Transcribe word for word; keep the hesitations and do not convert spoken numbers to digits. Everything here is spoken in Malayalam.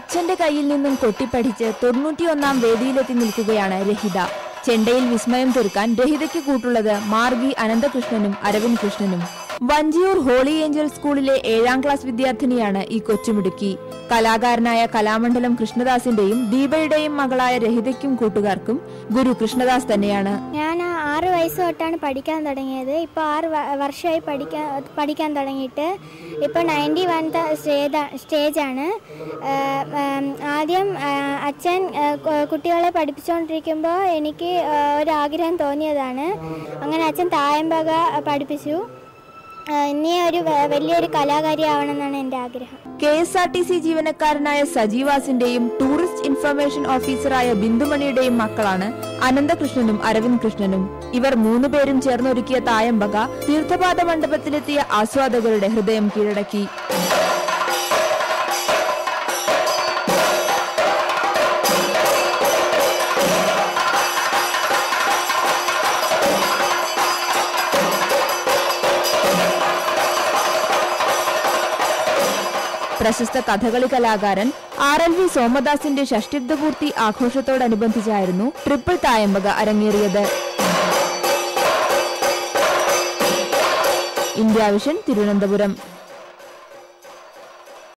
അച്ഛന്റെ കയ്യിൽ നിന്നും കൊട്ടിപ്പഠിച്ച് തൊണ്ണൂറ്റിയൊന്നാം വേദിയിലെത്തി നിൽക്കുകയാണ് രഹിത. ചെണ്ടയിൽ വിസ്മയം തീർക്കാൻ രഹിതയ്ക്ക് കൂട്ടുള്ളത് മാർഗി അനന്തകൃഷ്ണനും അരവിന്ദ് കൃഷ്ണനും. വഞ്ചിയൂർ ഹോളി ഏഞ്ചൽ സ്കൂളിലെ ഏഴാം ക്ലാസ് വിദ്യാർത്ഥിനിയാണ് ഈ കൊച്ചുമിടുക്കി. കലാകാരനായ കലാമണ്ഡലം കൃഷ്ണദാസിന്റെയും ദീപയുടെയും മകളായ രഹിതയ്ക്കും കൂട്ടുകാർക്കും ഗുരു കൃഷ്ണദാസ് തന്നെയാണ്. ഞാൻ ആറ് വയസ്സ് തൊട്ടാണ് പഠിക്കാൻ തുടങ്ങിയത്. ഇപ്പോൾ ആറ് വർഷമായി പഠിക്കാൻ പഠിക്കാൻ തുടങ്ങിയിട്ട് ഇപ്പോൾ നയൻറ്റി വൺ സ്റ്റേജാണ്. ആദ്യം അച്ഛൻ കുട്ടികളെ പഠിപ്പിച്ചുകൊണ്ടിരിക്കുമ്പോൾ എനിക്ക് ഒരാഗ്രഹം തോന്നിയതാണ്. അങ്ങനെ അച്ഛൻ തായമ്പക പഠിപ്പിച്ചു. ഇനി ഒരു വലിയൊരു കലാകാരിയാവണമെന്നാണ് എൻ്റെ ആഗ്രഹം. K S R T C ജീവനക്കാരനായ സജീവാസിന്റെയും ടൂറിസ്റ്റ് ഇൻഫർമേഷൻ ഓഫീസറായ ബിന്ദുമണിയുടെയും മക്കളാണ് അനന്തകൃഷ്ണനും അരവിന്ദ് കൃഷ്ണനും. ഇവർ മൂന്നുപേരും ചേർന്നൊരുക്കിയ തായമ്പക തീർത്ഥപാദ മണ്ഡപത്തിലെത്തിയ ആസ്വാദകരുടെ ഹൃദയം കീഴടക്കി. പ്രശസ്ത കഥകളി കലാകാരൻ ആർ എൽ വി സോമദാസിന്റെ ഷഷ്ടിബ്ദപൂർത്തി ആഘോഷത്തോടനുബന്ധിച്ചായിരുന്നു ട്രിപ്പിൾ തായമ്പക അരങ്ങേറിയത്. India vision, Thiruvananthapuram.